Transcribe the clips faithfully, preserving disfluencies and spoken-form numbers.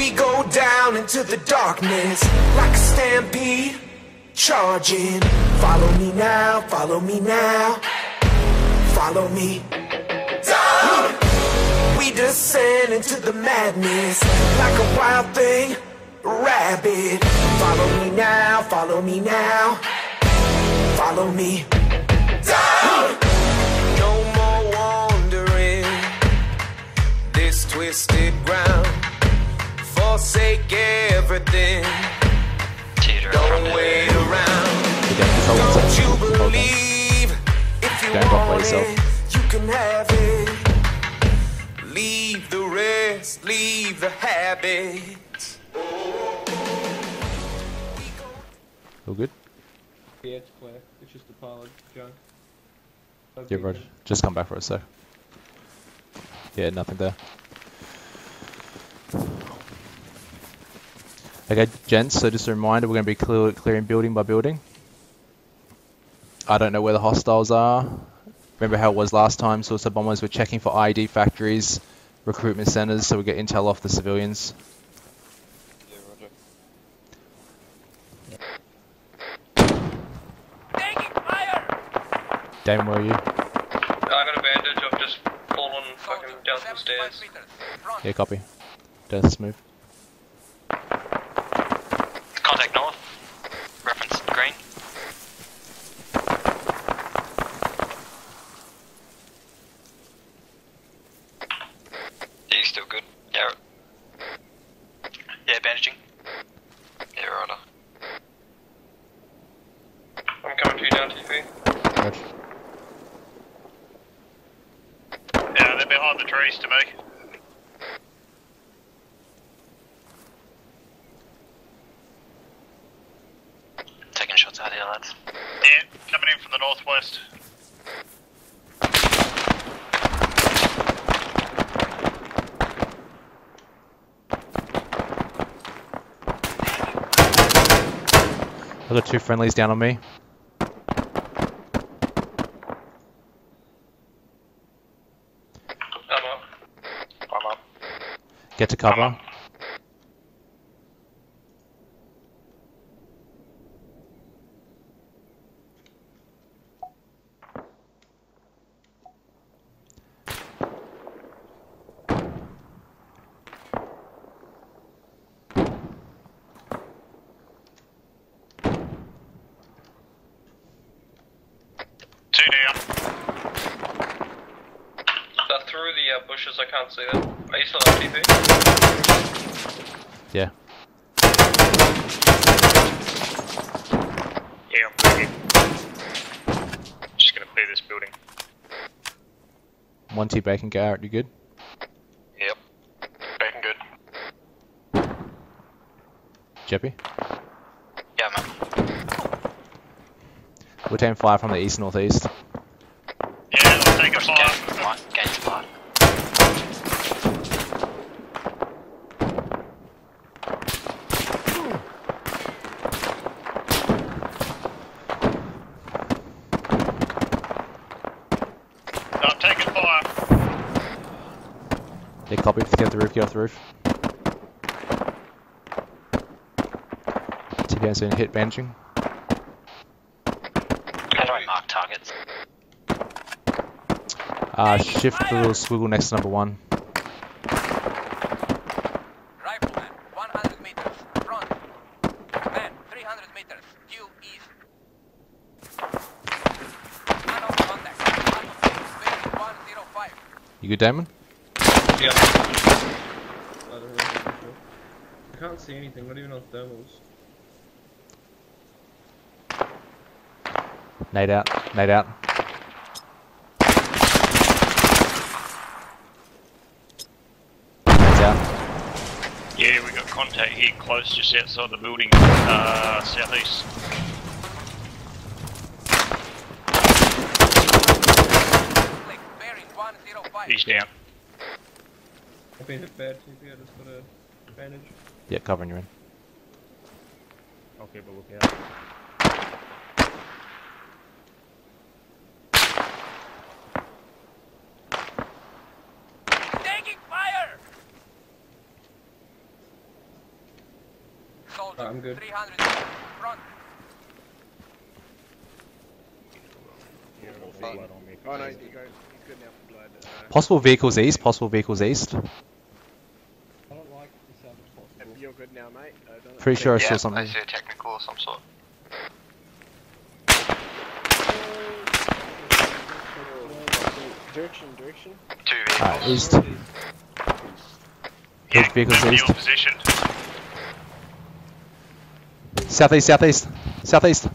We go down into the darkness like a stampede, charging. Follow me now, follow me now, follow me. Down! We descend into the madness like a wild thing, rabid. Follow me now, follow me now, follow me. Down! No more wandering this twisted ground. Forsake everything. Don't wait around. Don't you believe if you want it, you can have it. Leave the rest, leave the habits. All good? Yeah, it's clear. It's just a pile of junk. Yeah, Roger. Just come back for a sec. Yeah, nothing there. Okay, gents, so just a reminder, we're going to be clear, clearing building by building. I don't know where the hostiles are. Remember how it was last time, suicide bombers were checking for I E D factories, recruitment centres, so we get intel off the civilians. Yeah, Roger. Taking fire! Damon, where are you? I got a bandage, I've just fallen fucking down some stairs. Yeah, copy. Let's move. Contact north. Reference green. Yeah, you still good? Yeah. Yeah, bandaging. Yeah, righto. I'm coming to you down, T V. Roger. Yeah, they're behind the trees to me. Taking shots out here, lads. Yeah, coming in from the northwest. I've got two friendlies down on me. I'm up. I'm up. Get to cover. Two down. They're through the uh, bushes, I can't see them. Are you still on T V? Yeah. Yeah, I'm ready. Just gonna clear this building. One T bacon, Garrett, you good? Yep. Bacon good. Jeppy? Yeah, man. We're taking fire from the east northeast. Yeah, let's take a fire. Gain fire. I'm taking fire. Yeah, copy. Get off the roof, get off the roof. T P N's gonna hit bandaging. How do I mark targets? Uh, shift the little squiggle next to number one. Rifleman, one hundred meters, front. Man, three hundred meters, due east. Man on contact, one zero five. You good, Damon? Yep. I don't know, I'm not sure. I can't see anything, not even on thermals. Nade out, nade out. Nade's out. Yeah, we got contact here close, just outside the building, uh, southeast. Bearing one zero five. He's down. I've been hit bad T P, I just got a bandage. Yeah, covering you in. I'll keep a lookout. Taking fire! Soldier, Right, I'm good. three hundred meters. Front. Oh no, he's good. He's good now for blood. Uh, Possible vehicles east. Possible vehicles east. I don't like the sound of possible. you're good now, mate. Uh, don't Pretty sure I Yeah, saw I something. see a technical of some sort. Direction, direction. Two vehicles. Alright, east. Yeah, Which vehicles good east? view position. Southeast, southeast, southeast.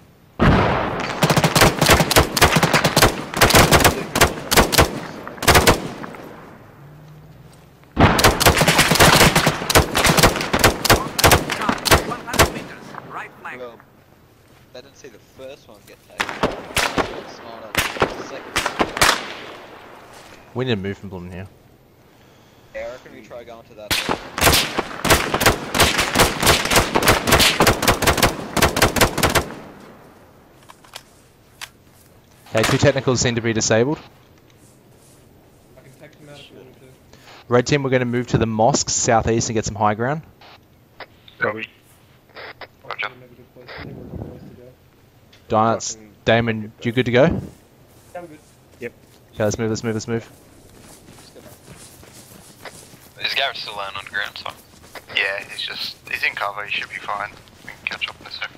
one hundred meters. Right flank. Well, they didn't see the first one get taken. It's not up the second. We need to move from Bloom here. Yeah, I reckon we try going to that. Okay, two technicals seem to be disabled. I can take them out if you want to. Red team, we're going to move to the mosque southeast and get some high ground. Copy. Roger. Maybe a good place, anywhere good place to go. Donuts, Damon, you good to go? Okay, I'm good. let's move, let's move, let's move. Is Garrett still laying on the ground, so? Yeah, he's just, he's in cover, he should be fine. We can catch up in a sec.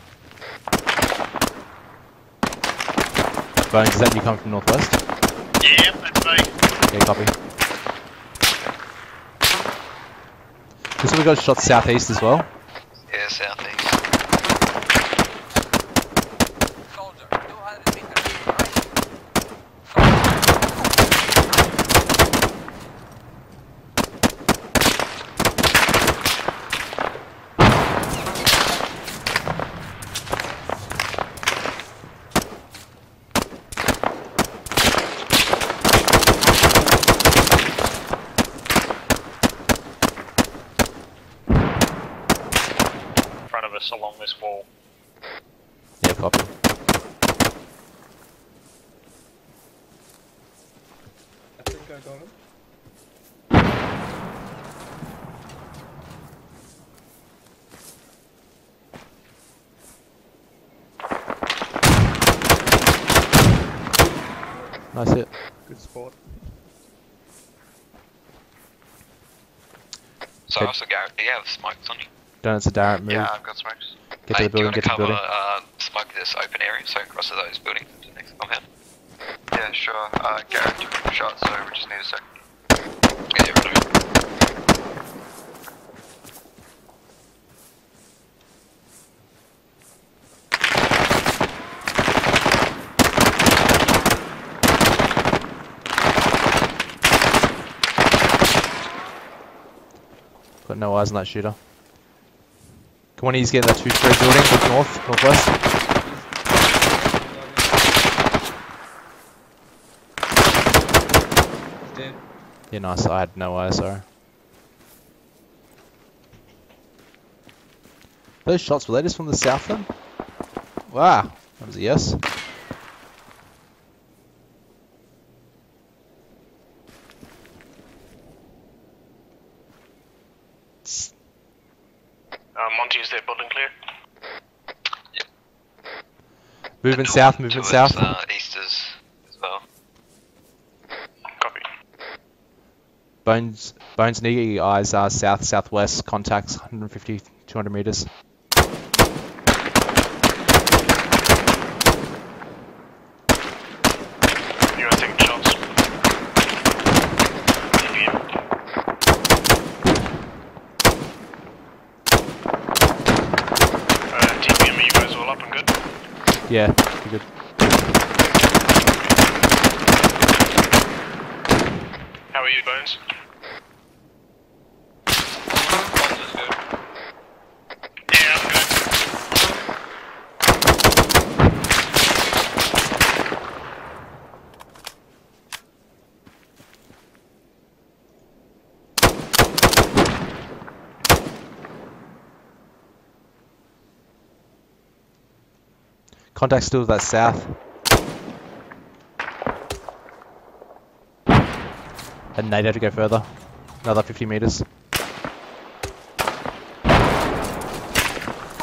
Bones, is that you coming from northwest? Yeah, that's me. Okay, copy. Looks like we got shots southeast as well. Yeah, southeast. Soldier, two hundred meters. Right. In front of us along this wall. Yeah, copy. I think I got him. Nice hit. Good spot. So Okay. also Garrett, do you have smokes on you? Donuts, a Darrett, move. Yeah, I've got smokes. Get to Hey, the building, do get you to the want to building. cover, uh, smoke this open area, so across to those buildings to the next compound? Yeah, sure. Uh, Garrett took a shot, so we just need a sec. Yeah, yeah, right. Got no eyes on that shooter. Come on, he's getting that two-story building, look north, northwest. Dead. Yeah, nice. I had no eyes, sorry. Those shots, were they just from the south then? Wow, that was a yes. Uh, Monty, is their building clear? Movement The south, door movement towards, south. Uh, east as, as well. Copy. Bones, Bones and Iggy eyes are south, southwest, contacts one hundred fifty, two hundred meters. You want to take shots? T P M. Uh, T P M, are you guys all up and good? Yeah, pretty good. How are you, Bones? Yeah, I'm good. Contact still to that south. And Nate had to go further. Another fifty meters.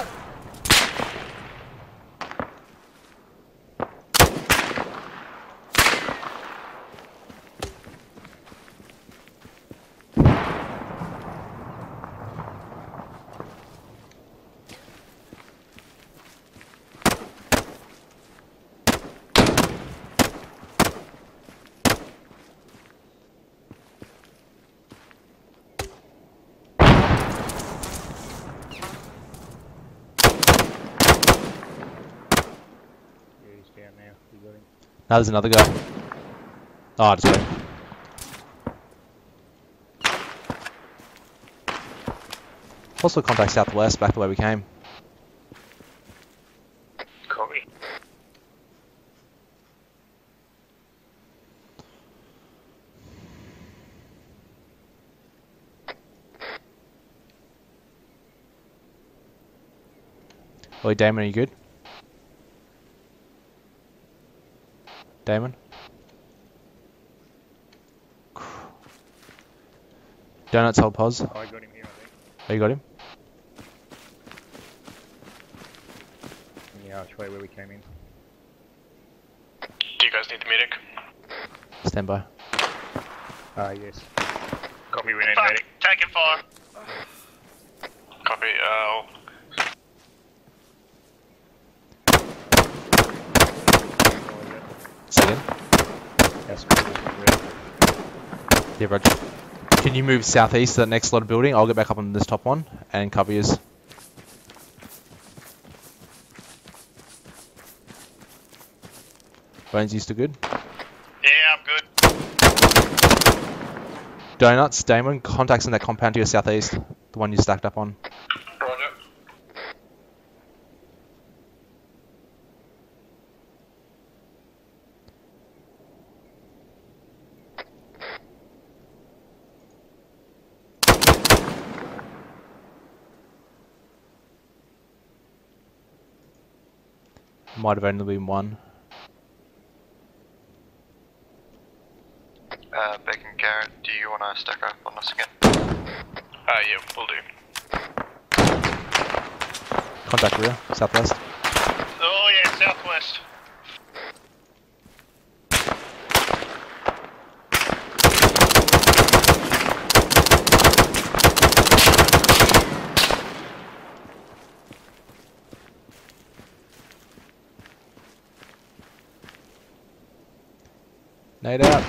Now there's another guy. Oh, just wait. Also contact southwest, back the way we came. Copy. Oi, Damon, are you good? Damon? Donuts, hold pause. I got him here, I think. Oh, you got him? In the archway where we came in. Do you guys need the medic? Stand by. Ah, yes. Copy, we need a medic. Taking fire. Copy, uh... Second. That's cool. Yeah, Roger. Can you move southeast to the next lot of building? I'll get back up on this top one and cover yours. Bones, you still good? Yeah, I'm good. Donuts, Damon, contacts in that compound to your southeast. The one you stacked up on. Roger. Might have only been one. Uh, Beck and Garrett, do you want to stack up on us again? Uh, yeah, we'll do. Contact rear, southwest. Oh yeah, southwest. Nade out.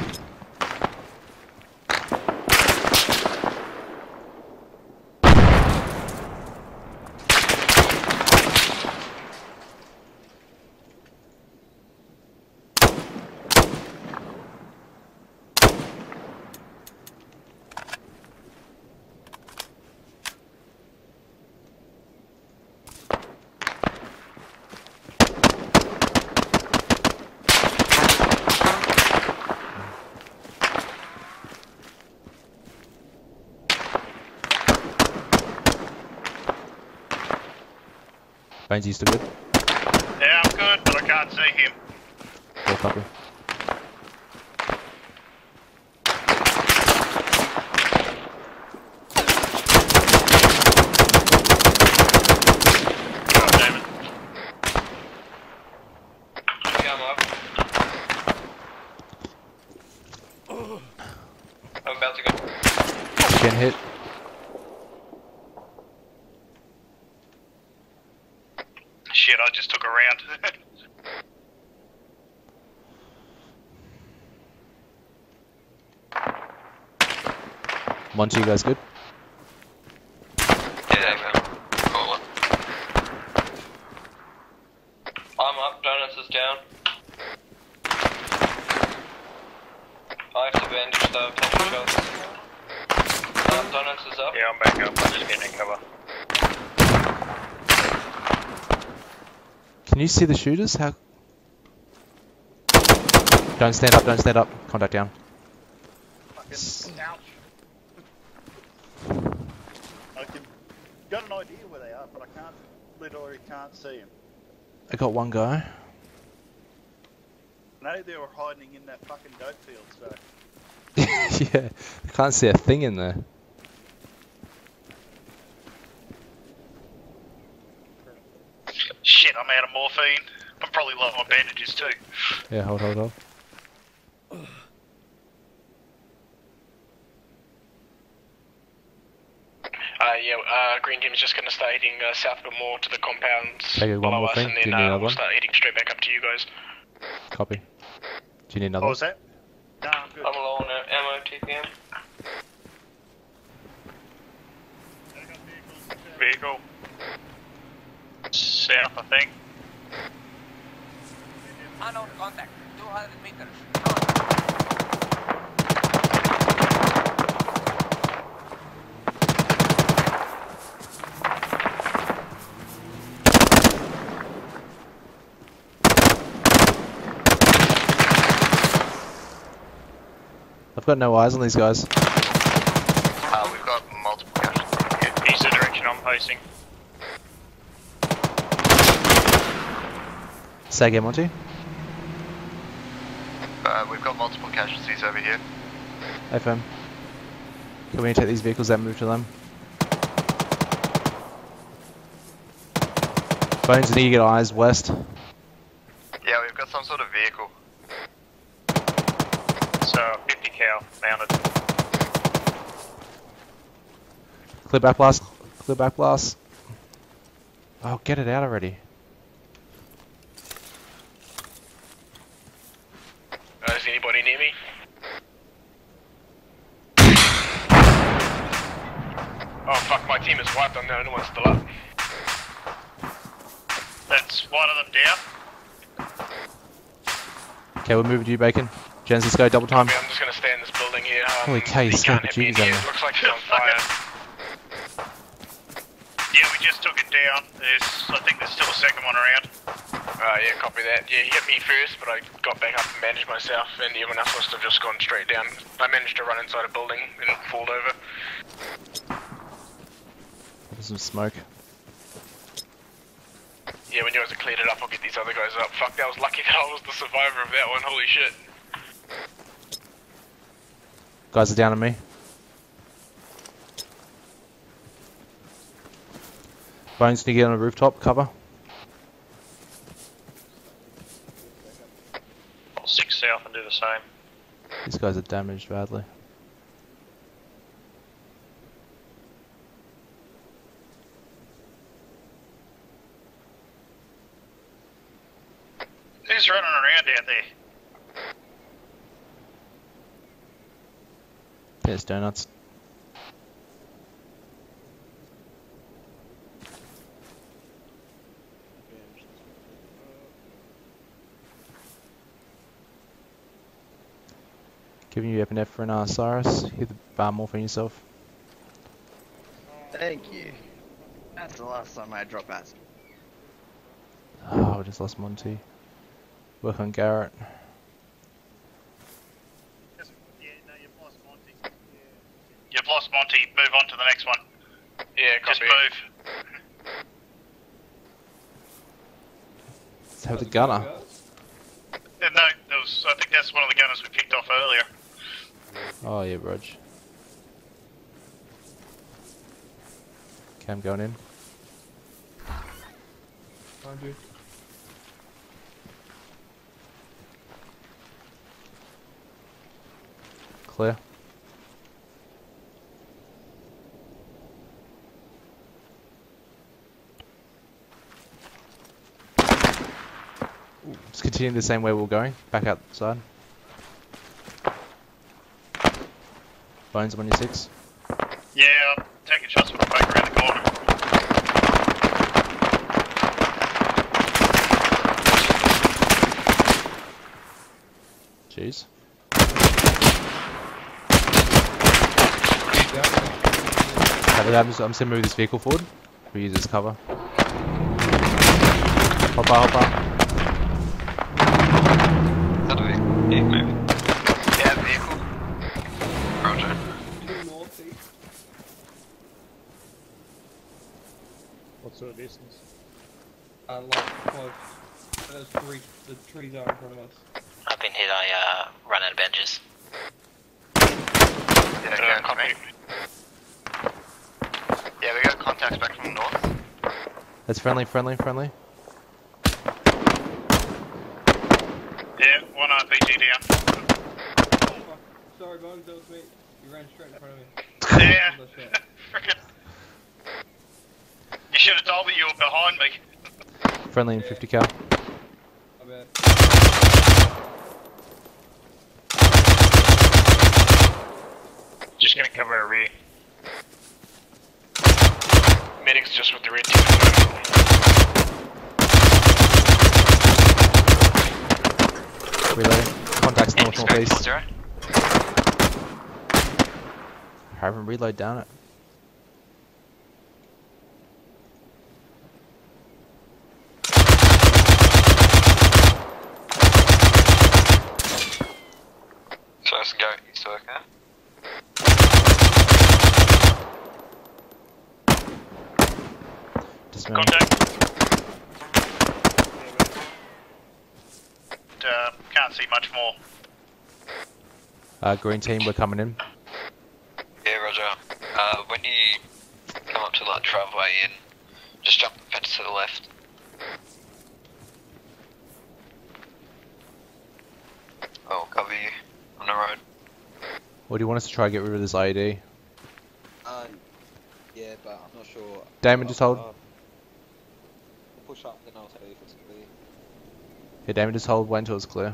Bones, you still good? Yeah, I'm good, but I can't see him. Yeah, copy. Oh, damn it. Yeah, I'm up. I'm about to go. Getting hit. Shit, I just took a round. One, two, you guys good? Yeah, man. Cool. I'm up, Donuts is down. I have to bandage the potential shots. Uh, Donuts is up. Yeah, I'm back up. I'm just getting in cover. Can you see the shooters? How? Don't stand up, don't stand up. Contact down. Fucking ouch. I can got an idea where they are, but I can't, literally can't see them. I got one guy. I know they were hiding in that fucking dope field, so. Yeah, I can't see a thing in there. Shit, I'm out of morphine. I'm probably low on bandages too. Yeah, hold, hold, hold. Uh, yeah, uh, Green Team's just going to start heading uh, south a bit more to the compounds Okay, one below more us, thing. and Do you then need uh, another we'll one? start heading straight back up to you guys. Copy. Do you need another What one? was that? No, I'm good. I'm low on ammo, T P M. Vehicle. South, I think. Unknown contact. two hundred meters. I've got no eyes on these guys. Uh, we've got multiple casualties. He's the direction I'm facing. Say again, Monty. Uh, we've got multiple casualties over here. F M. Can we take these vehicles and move to them? Bones, you need to get eyes west. Yeah, we've got some sort of vehicle. So fifty cal mounted. Clear back blast. Clear back blast. Oh, get it out already. Uh, is anybody near me? Oh fuck, my team is wiped. I'm the only one still up. That's one of them down. Okay, we're moving to you, Bacon. Jens, let's go double time. I'm just gonna stay in this building here. Um, Holy cow, you he scared can't the hit me in jeez out here. of It me. looks like he's on fire. Yeah, we just took it down. There's, I think there's still a second one around. Uh, yeah, copy that. Yeah, he hit me first, but I got back up and managed myself, and everyone else must have just gone straight down. I managed to run inside a building and fall over. There's some smoke. Yeah, when you guys have cleared it up, I'll get these other guys up. Fuck, that was lucky that I was the survivor of that one. Holy shit. Guys are down on me. Bones, can you get on a rooftop cover? Six south and do the same. These guys are damaged badly. Who's running around out there? Yes, donuts. Giving you epinephrine for an uh, Cyrus. Hit the bar more for yourself. Thank you. That's the last time I drop acid. Oh, we just lost Monty. Work on Garrett. You've lost Monty. Move on to the next one. Yeah, Just copy. move. Let's have the gunner. Yeah, no, there was, I think that's one of the gunners we picked off earlier. Oh yeah, Rog. Okay, I'm going in. Andrew. Clear. Just continue the same way we're going. Back outside. Bones, I'm on your six. Yeah, I'm taking shots from the back around the corner. Jeez. Okay, I'm just, I'm just gonna move this vehicle forward. We use this cover. Hopper, hopper. Yeah, moving. Yeah, vehicle. Roger. What sort of distance? Uh, like close. Those three, the trees are in front of us. I've been hit, I uh, run out of benches. Yeah, uh, copy. Yeah, we got contacts back from the north. That's friendly, friendly, friendly. Yeah, one R P G down. Oh, fuck. Sorry, Bones, that was me. You ran straight in front of me. Yeah. Frickin'. You should have told me you were behind me. Friendly in fifty cal. My bad. Just gonna cover our rear. Medic's just with the red team at the moment. Reloading. Contacts north, Enemy's going northeast. zero. Have him reload down it. So let's go east, okay? Dismount. Contact. Uh, can't see much more. Uh, green team, we're coming in. Yeah, roger. Uh, when you come up to that driveway in, just jump the fence to the left. I'll cover you on the road. Or do you want us to try and get rid of this I E D? Uh, yeah, but I'm not sure. Damon, just hold. I'll push up, then I'll tell you if it's clear. Yeah, Damon, just hold. Wait until it's clear.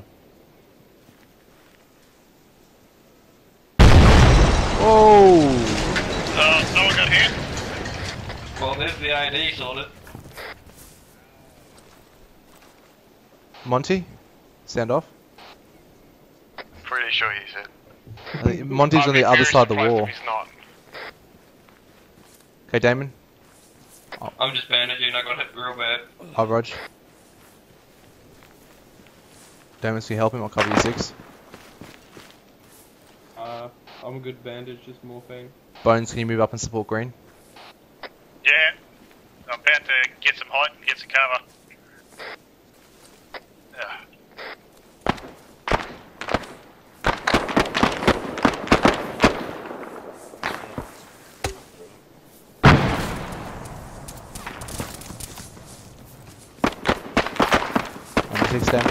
Oh! Uh, someone got hit. Well, there's the I D sorted. Monty? Stand off. Pretty sure he said. I think Monty's on the other side of the wall. He's not. Okay, Damon. I'm just bandaging, I got hit real bad. I'll Rog. Damon, can you help him? I'll cover you six. Uh, I'm a good bandage, just morphine. Bones, can you move up and support green? Yeah. I'm about to get some height and get some cover. Yeah. Six down.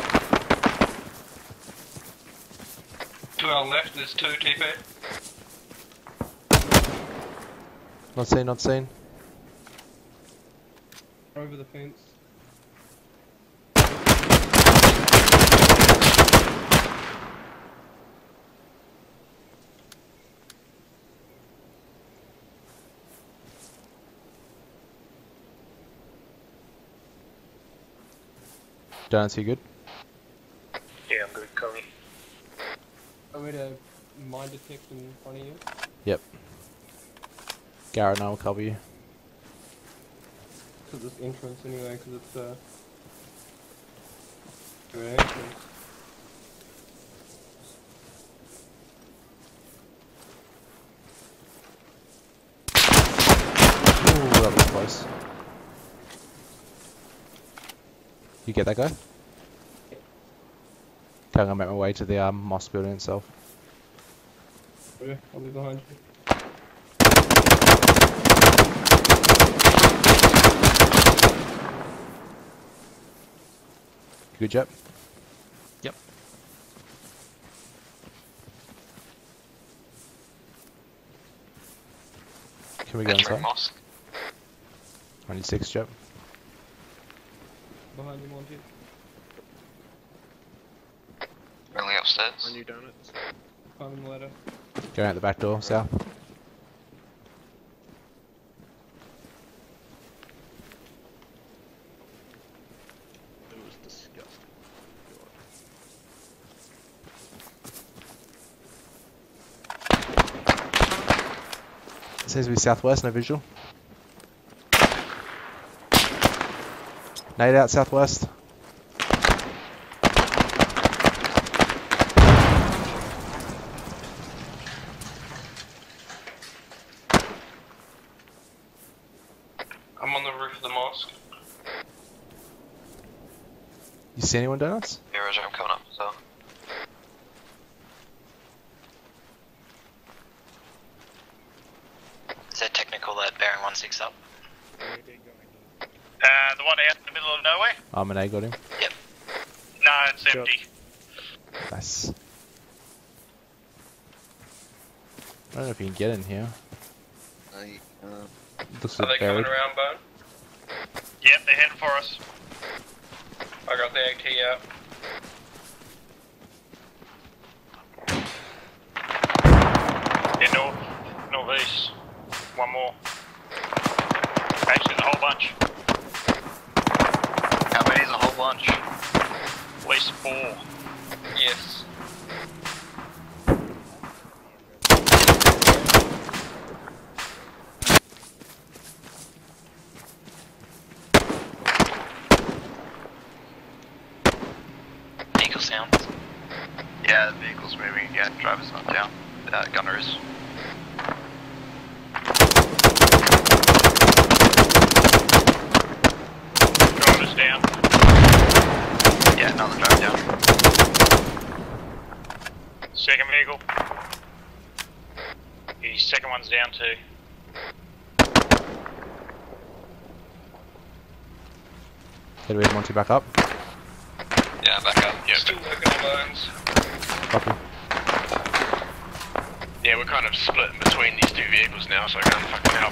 To our left, there's two T P. Not seen, not seen. Over the fence. Donuts, you good? Yeah, I'm good, cover. I'm going to mine detect in front of you. Yep. Garrett and I will cover you. To this entrance anyway, because it's uh, an entrance. Ooh, that was close. You get that guy? Okay, I'm gonna make my way to the um, mosque building itself. Okay, I'll be behind you. Good job. Yep. Can we go Entering inside? mosque. ninety-six, Joe. Behind you, Monty. Only upstairs. On you, donuts. Climbing the ladder. Going out the back door, south. It was disgusting. It seems to be southwest, no visual. Nade out southwest. I'm on the roof of the mosque. You see anyone, Donuts? Yeah, Roger, I'm coming up as well. Is that technical that bearing one six up? Uh, the one out in the middle of nowhere? Um, and A got him. Yep. No, it's empty. Nice. I don't know if you can get in here. I, uh, Looks Are like they coming buried. around, Bone? Yep, they're heading for us. I got the A T out. Yeah, north, northeast. One more. Actually, the whole bunch. How many is a whole bunch? At least four. Yes. Vehicle sounds. Yeah, the vehicle's moving again. Driver's not down. Uh, gunner is. Driver's down. Yeah, another driver down. Second vehicle. The second one's down too. Okay, do we have Monty back up? Yeah, back up. Yeah. Still working on bones. Copy. Yeah, we're kind of split in between these two vehicles now, so I can't fucking help.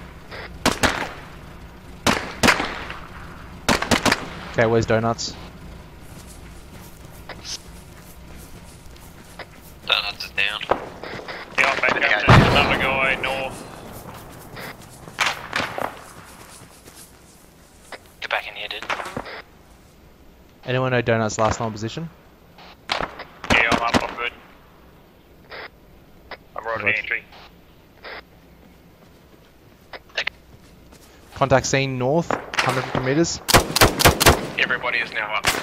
Okay, where's Donuts? Donuts is down. Yeah, I'm back up to another guy north. Get back in here, dude. Anyone know Donuts' last known position? Yeah, I'm up, I'm good. I'm right at Right. entry. Contact scene north, one hundred fifty meters. Everybody is now up.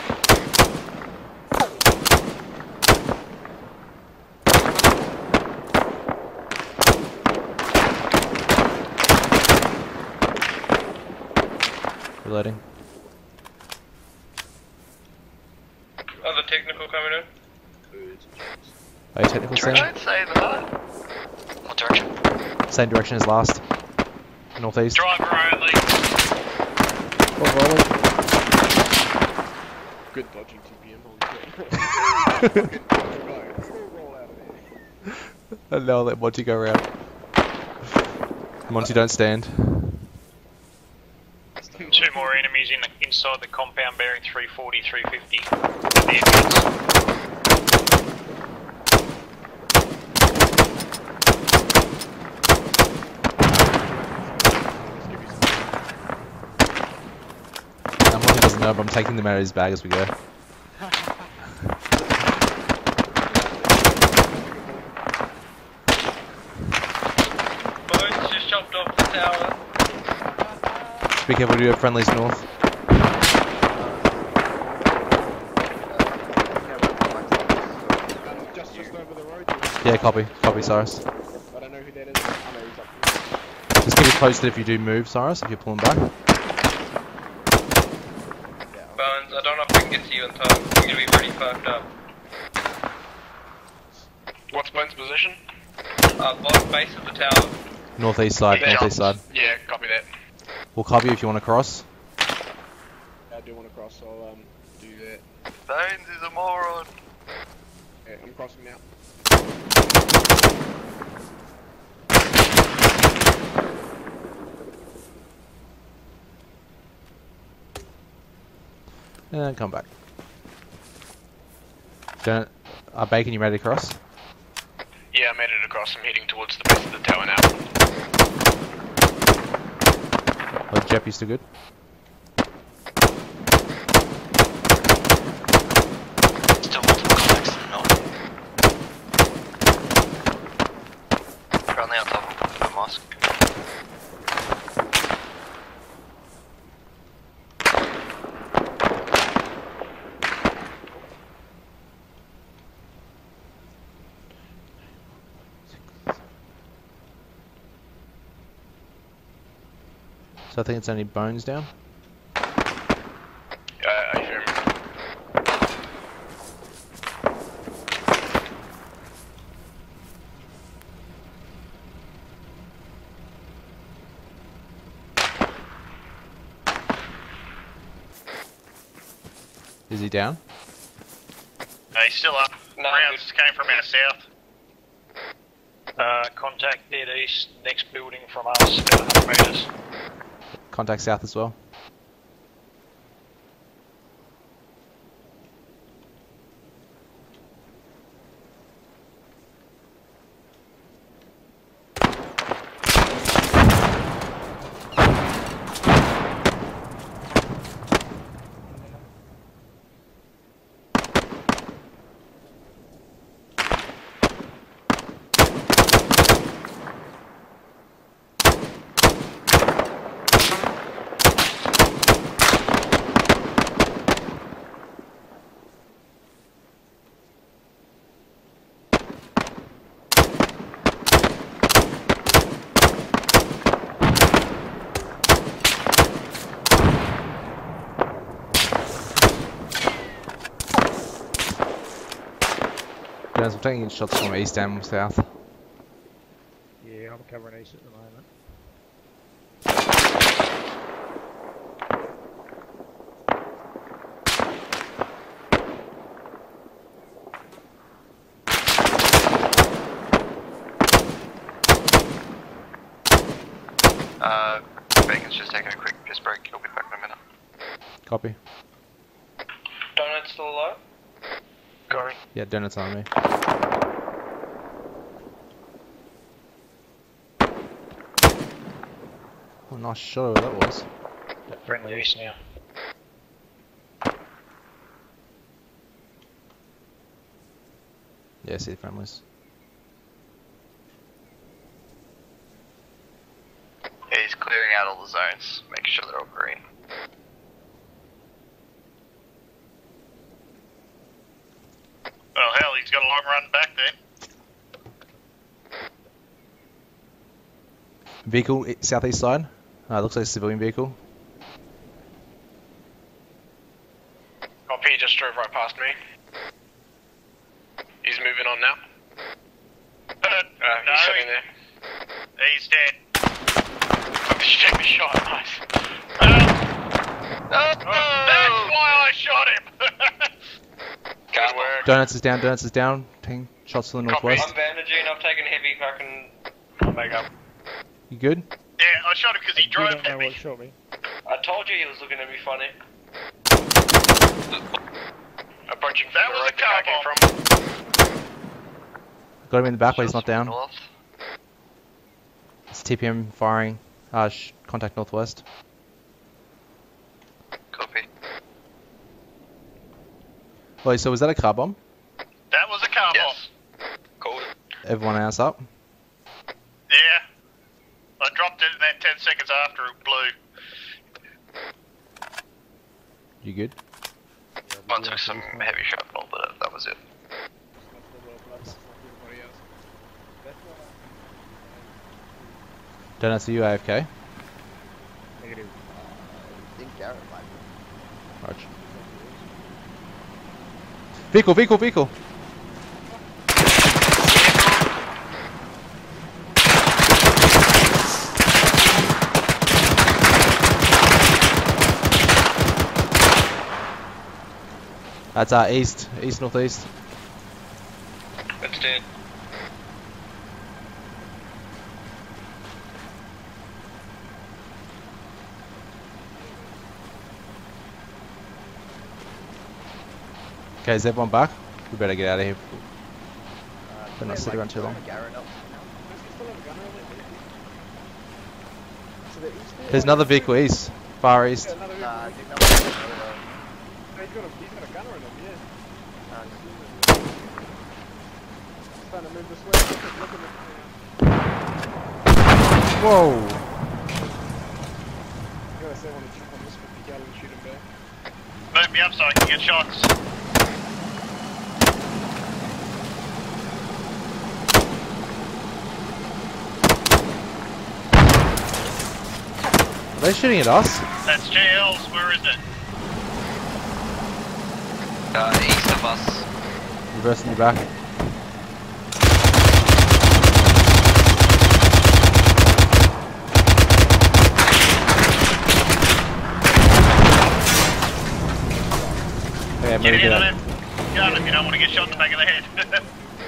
Reloading. Other technical coming in. Oh, technical scene. Don't say that. What direction? Same direction as last. Northeast. Driver only. Oh, rolling. Good dodging T P M, holy shit. And now I'll let Monty go around. Monty, don't stand. Two more enemies in inside the compound bearing three forty, three fifty. The entrance. Now, Monty doesn't know, but I'm taking them out of his bag as we go. Bones just chopped off the tower. Be careful, we do have friendlies north. Just, just over the road. Yeah, copy. Copy, Cyrus. I don't know who that is. I know he's up here. Just keep it posted if you do move, Cyrus, if you're pulling back. Bones, I don't know if I can get to you in time. I'm gonna be pretty fucked up. What's Bones' position? Uh, bottom base of the tower. Northeast side, Yeah. northeast side. Yeah, copy that. We'll cover you if you want to cross. I do want to cross, so I'll um, do that. Bones is a moron. Yeah, I'm crossing now. And come back. Don't, are Bacon, you ready to cross? Yeah, I made it across. I'm heading towards the base of the tower now. Oh, Jep, you still good? Still multiple contacts in the north. Currently on top of the mosque. So I think it's only Bones down. Uh, I affirm. Is he down? No, he's still up. No, Rounds came from our south. Uh, contact dead east, next building from us, about one hundred metres. Contact south as well. Dennis, I'm taking shots from east and south. Yeah, I'm covering east at the moment. Uh, Bacon's just taking a quick piss break. He'll be back in a minute. Copy. Donut still alive? Going. Yeah, Donut's on me. Oh, nice shot where that was. Friendly east now. Yeah, see the friendlies. Yeah, he's clearing out all the zones, making sure they're all green. Well, hell, he's got a long run back there. Vehicle, i- southeast side. Uh, looks like a civilian vehicle. Copy, he just drove right past me. He's moving on now. Uh, Uh, he's no, sitting there. he's dead. Oh, did you take the shot? Nice. Oh, that's why I shot him. Good work. Donuts is down, Donuts is down. Taking shots to the northwest. I'm bandaging, I've taken heavy fucking... I'll back up. You good? Yeah, I shot him because he You drove don't know at what me. shot me. I told you he was looking at me funny. Approaching from That the was road a the car car came bomb. from. Got him in the back, but he's not Shots from down. north. It's T P M firing. Uh, sh contact northwest. Copy. Wait, so was that a car bomb? That was a car Yes. bomb. Cool. Everyone else up? Yeah. I dropped it and then ten seconds after it blew. You good? One took some heavy shrapnel, but that was it. Donuts, are you A F K? Negative. I think Garrett might be. Roger. Vehicle, vehicle, vehicle! That's uh, east, east northeast. That's dead. Okay, is everyone back? We better get out of here. Uh, Better not sit around too long. Garrett up. There's another vehicle east, far east. Nah, I think that was another, uh, He's got a, he's got a gunner in him, yeah. uh, He's trying to move this way. Look at, look at Whoa! I gotta say, I want to jump on this fifty cal and shoot him back. Move me up so I can get shots. Are they shooting at us? That's J L's, where is it? Uh, east of us. Reversing you back. Okay, Get maybe in do on that. it. Gun if you don't want to get shot in the back of the head.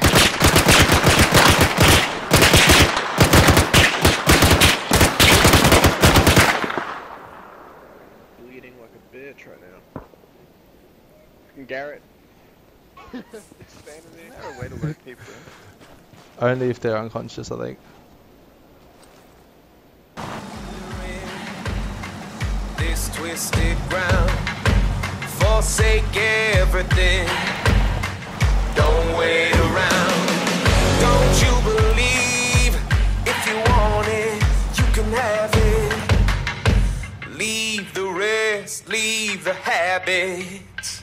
Bleeding like a bitch right now. Fucking Garrett. Standing there. Is there a way to loot people in? Only if they're unconscious, I think. This twisted ground, forsake everything. Don't wait around. Don't you believe? If you want it, you can have it. Leave the rest, leave the habits.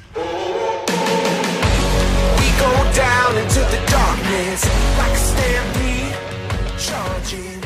We go down into the darkness like a stampede, charging.